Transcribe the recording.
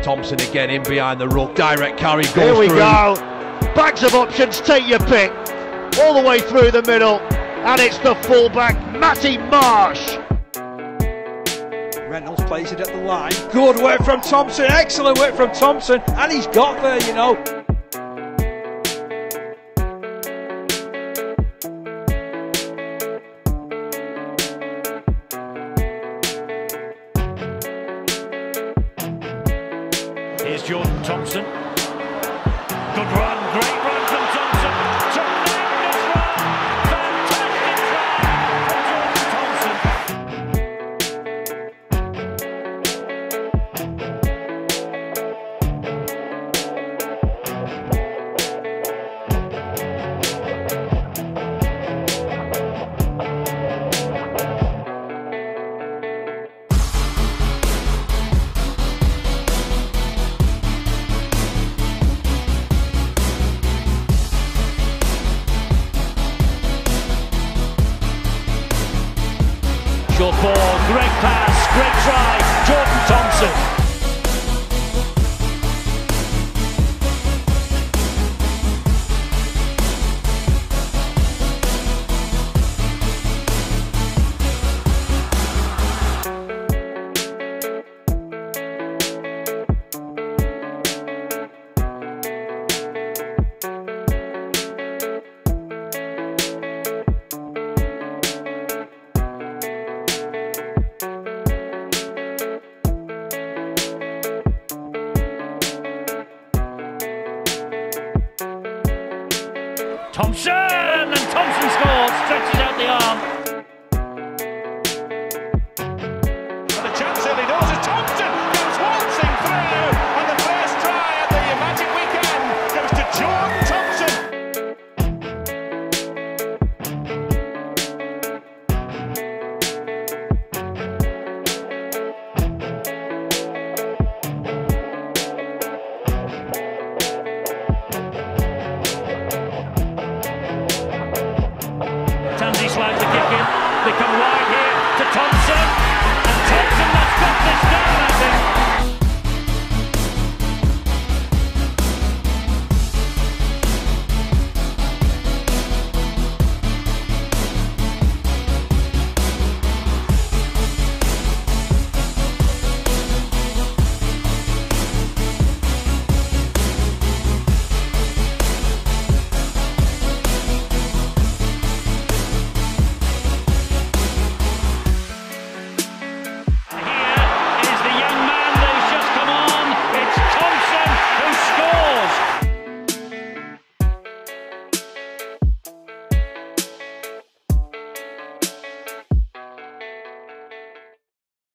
Thompson again in behind the ruck, direct carry goes through. Here we go, bags of options, take your pick, all the way through the middle, and it's the fullback, Matty Marsh. Reynolds plays it at the line, good work from Thompson, excellent work from Thompson, and he's got there, you know. Here's Jordan Thompson. Good run, great run from Thompson. Tremendous run, fantastic short ball, great pass, great try, Jordan Thompson. Thompson, and Thompson scores!